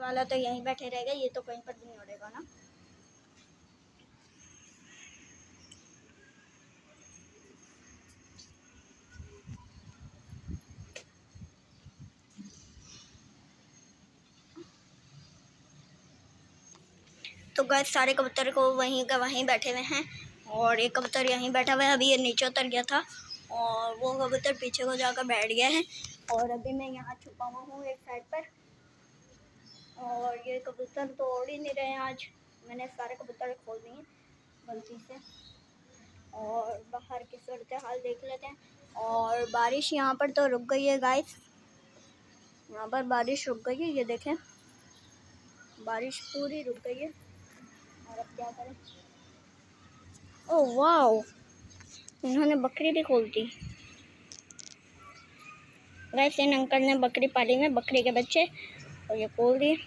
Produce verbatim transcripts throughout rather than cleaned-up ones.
वाला तो यहीं बैठे रहेगा, ये तो कहीं पर भी नहीं उड़ेगा ना। तो गाइस सारे कबूतर को वहीं का वहीं बैठे हुए हैं और एक कबूतर यहीं बैठा हुआ है। अभी ये नीचे उतर गया था और वो कबूतर पीछे को जाकर बैठ गया है और अभी मैं यहाँ छुपा हुआ हूँ एक साइड पर। और ये कबूतर तो उड़ ही नहीं रहे हैं आज, मैंने सारे कबूतर खोल दिए गलती से। और बाहर की सूरत हाल देख लेते हैं। और बारिश यहाँ पर तो रुक गई है गाइस, यहाँ पर बारिश रुक गई है, ये देखें बारिश पूरी रुक गई है। और अब क्या करें। ओह वाओ, इन्होंने बकरी भी खोल दी। वैसे इन अंकल ने बकरी पाली में बकरी के बच्चे और ये खोल दिए।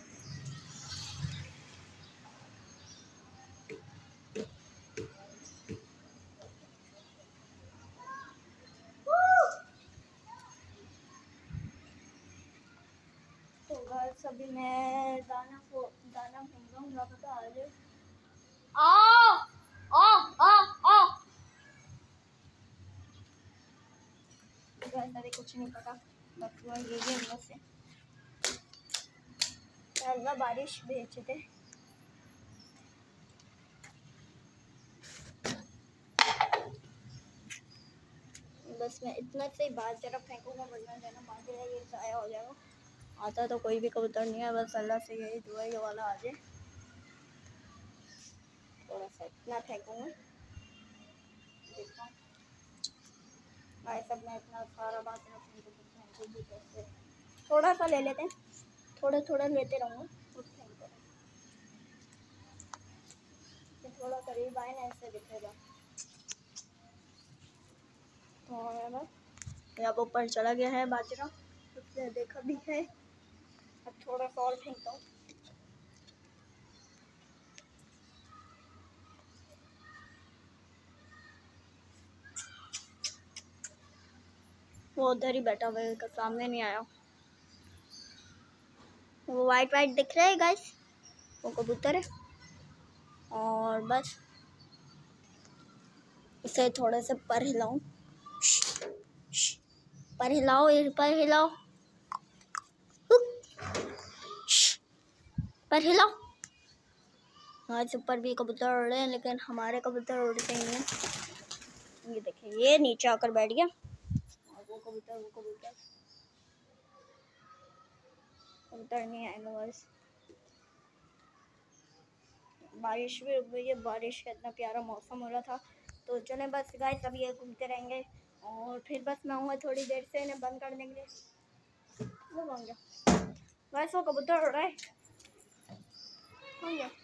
तो गाइस अभी मैं दाना को दाना फेंक रहा हूँ, क्या पता आ जाए। आओ आओ आओ आओ गाइस, अरे कुछ नहीं पता, बस वो ये भी अंदर से हल्का बारिश भेज थे। बस मैं इतना से बाहर तरफ फेंकूंगा, वरना जाना बाजरा ये ज़ाया हो जाएगा। आता तो कोई भी कबूतर नहीं है, बस अल्लाह से यही दुआ ये वाला आ जाए। थोड़ा सा इतना फेंकूंगा, देखो भाई सब मैं इतना सारा बाजरा फेंकूंगी कैसे। थोड़ा सा ले लेते हैं, थोड़ा थोड़ा लेते रहूँगा, कुछ फेंकते रहें, थोड़ा करीब आए ना ऐसे दिखेगा। तो बस अब ऊपर चला गया है बाजरा, उसने देखा भी है। अब थोड़ा सा और फेंकता हूँ। वो उधर ही बैठा हुआ है, सामने नहीं आया। वो वाइट वाइट दिख रहा है गाइस, वो कबूतर है। और बस इसे थोड़े से पर हिलाऊं, पर हिलाओ, पर हिलाओ, पर हिलाओ। हमारे से ऊपर भी कबूतर उड़ रहे हैं, लेकिन हमारे कबूतर उड़ते नहीं हैं। ये देखिए ये नीचे आकर बैठ गया और वो कबूतर वो कबूतर कबूतर नहीं आएगा। बस बारिश भी रुक गई है, बारिश का इतना प्यारा मौसम हो रहा था। तो चलें बस गाइस, अब ये घूमते रहेंगे और फिर बस मैं आऊँगा थोड़ी देर से इन्हें बंद कर देंगे। वो बन गया बस, वो कबूतर उड़ रहा है, बन गया।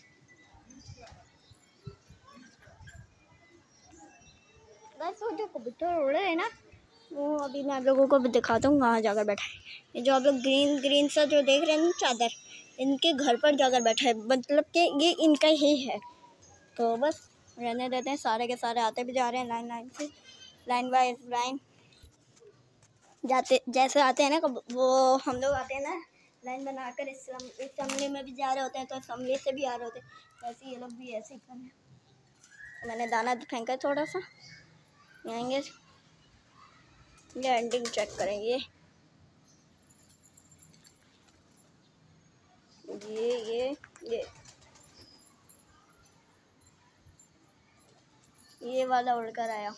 बस वो जो कबूतर उड़ रहे हैं ना, वो अभी मैं आप लोगों को भी दिखाता हूँ कहाँ जाकर बैठा है। ये जो आप लोग ग्रीन ग्रीन सा जो देख रहे हैं ना चादर, इनके घर पर जाकर बैठा है, मतलब कि ये इनका ही है। तो बस रहने देते हैं, सारे के सारे आते भी जा रहे हैं लाइन लाइन से, लाइन बाय लाइन जाते जैसे आते हैं ना, वो हम लोग आते हैं ना लाइन बनाकर, इस असम्बली में भी जा रहे होते हैं तो असम्बली से भी आ रहे होते हैं, ऐसे ये लोग भी ऐसे ही करें। मैंने दाना फेंका थोड़ा सा, आएंगे ये एंडिंग चेक करेंगे। ये ये ये ये वाला उड़कर आया।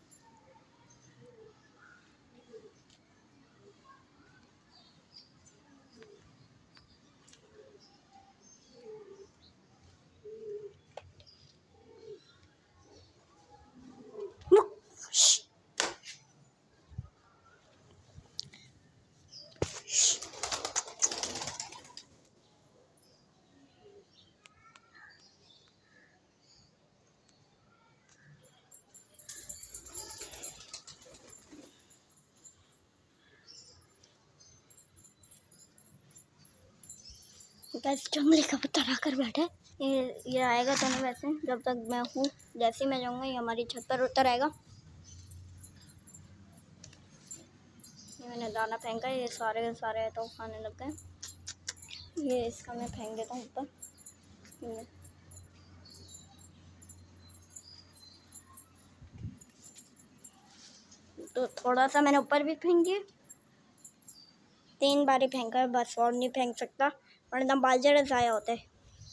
बस जंगली कबूतर आकर बैठे, ये ये आएगा तो नहीं वैसे, जब तक मैं हूँ, जैसे ही मैं जाऊँगा ये हमारी छत पर उतर आएगा। ये मैंने दाना फेंका, ये सारे के सारे तो खाने लग गए। ये इसका मैं फेंक देता हूँ ऊपर। तो थोड़ा सा मैंने ऊपर भी फेंक दिया, तीन बार ही फेंका बस, और नहीं फेंक सकता वरना बाजरे ज़ाया होते हैं।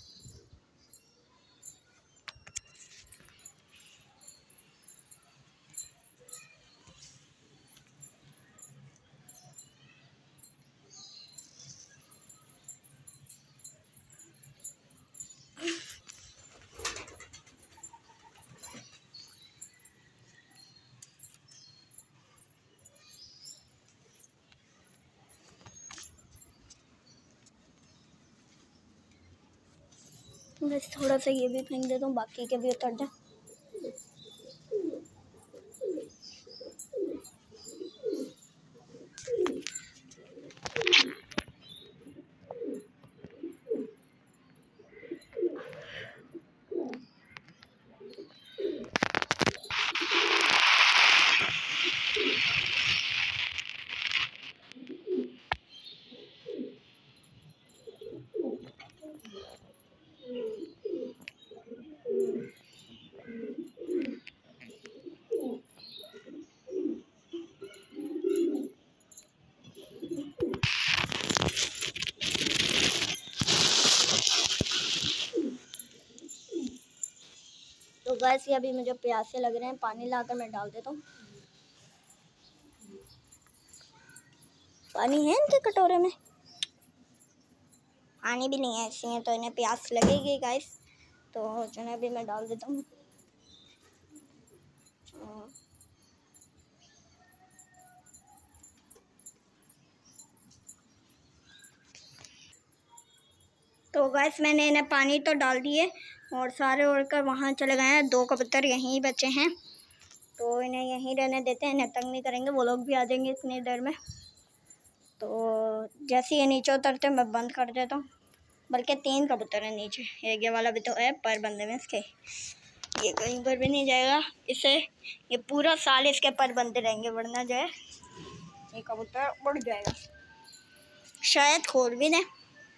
बस थोड़ा सा ये भी फेंक देता हूँ, बाकी के भी उतर जाए। तो गैस ये अभी मुझे प्यासे लग रहे हैं, पानी लाकर मैं डाल देता हूँ। पानी है इनके कटोरे में? पानी भी नहीं है इसलिए तो इन्हें प्यास लगेगी गाइस। तो चने भी मैं डाल देता हूँ। तो गैस मैंने इन्हें पानी तो डाल दिए और सारे उड़कर वहाँ चले गए हैं। दो कबूतर यहीं बचे हैं, तो इन्हें यहीं रहने देते हैं, इन्हें तंग नहीं करेंगे, वो लोग भी आ जाएंगे इतनी देर में। तो जैसे ये नीचे उतरते मैं बंद कर देता हूँ। बल्कि तीन कबूतर हैं नीचे, एक ये वाला भी तो है पर बंदे में इसके, ये कहीं पर भी नहीं जाएगा। इसे ये पूरा साल इसके पर बंदे रहेंगे, वरना जो है ये कबूतर उड़ जाएगा, शायद खोल भी दें।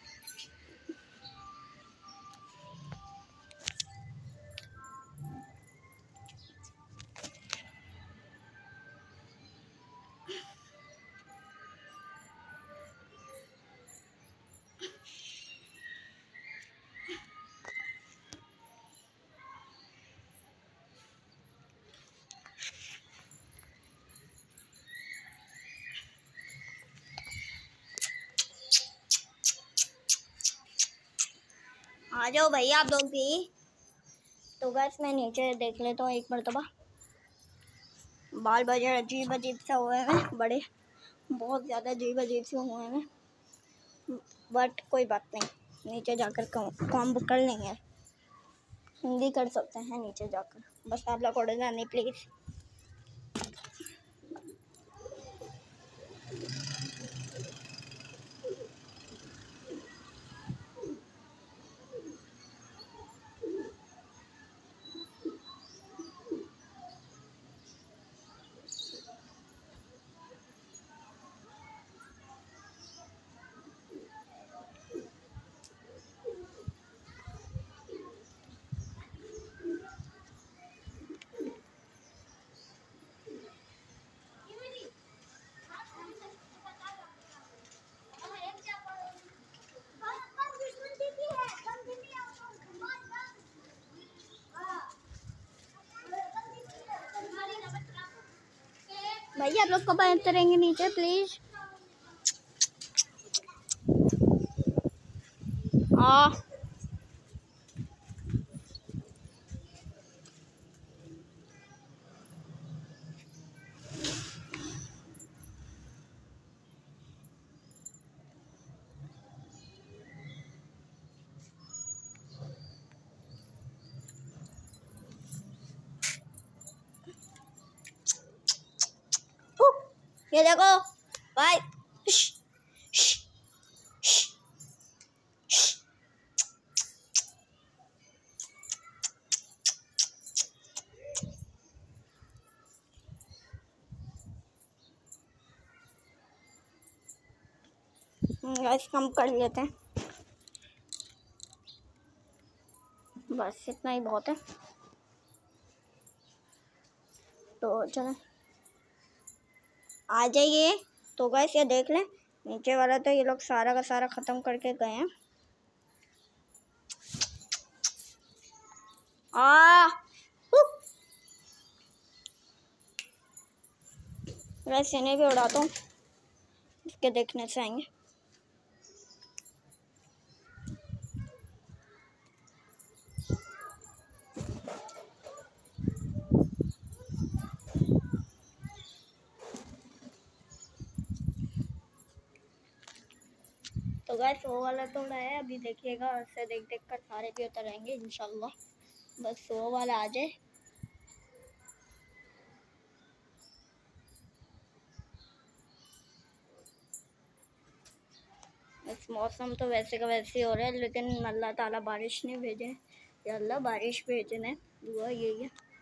आ जाओ भैया आप लोग भी। तो गैस मैं नीचे देख लेता हूँ एक मरतबा। बाल बाजार अजीब अजीब से हुए हैं, बड़े बहुत ज़्यादा अजीब अजीब से हुए हैं, बट कोई बात नहीं, नीचे जाकर काम कर लेंगे, हिंदी कर सकते हैं नीचे जाकर। बस आप लोग उड़ जाने प्लीज़। भैया आप लोग कब उतरेंगे नीचे प्लीज? हाँ ये देखो भाई, गैस कम कर लेते हैं। बस इतना ही बहुत है। तो चलो आ जाइए। तो गाइस ये देख लें, नीचे वाला तो ये लोग सारा का सारा ख़त्म करके गए हैं। आ वैसे नहीं भी उड़ाता हूँ, इसके देखने से आएंगे। तो गाइस वो वाला तो उड़ाया, अभी देखिएगा उससे देख देख कर सारे भी उतर आएंगे इंशाल्लाह। बस वो वाला आ जाए। इस मौसम तो वैसे का वैसे हो रहा है, लेकिन अल्लाह ताला बारिश नहीं भेजे। या अल्लाह बारिश भेजने दुआ यही है।